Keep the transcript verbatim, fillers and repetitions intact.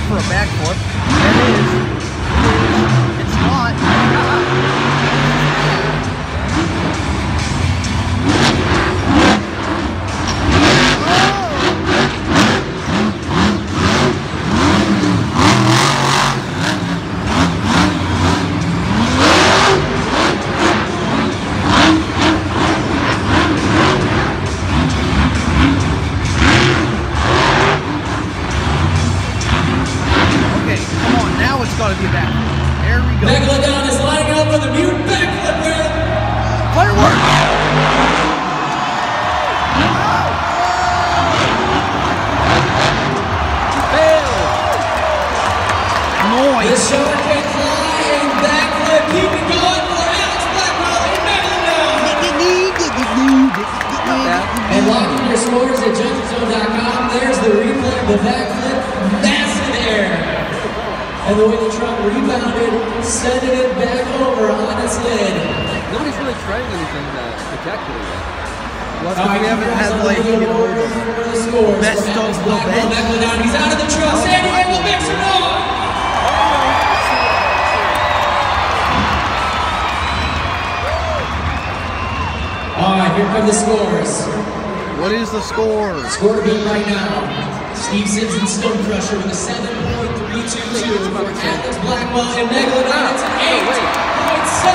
for a backflip. That is. It is. It's not. It's got to be back. There we go. MEGALODON is lining up for the mutant backflip win. Fireworks! Failed. Noise. The shark can fly and backflip. Keep it going for Alex Blackwell and MEGALODON. And locking your scores at judges zone dot com. There's the replay of the backflip. Massive air. And the way the truck rebounded, sending it back over on its lid. Nobody's really trying anything that spectacular yet. Well, that's because we haven't had, like, you know, messed up the bench. MEGALODON, he's out of the truck. San Diego makes it on! All right, here come the scores. What is the score? Score beat right now. Steve Simpson Stone Crusher with a seven point three two two for Alex Blackwell and MEGALODON. It's an eight point seven.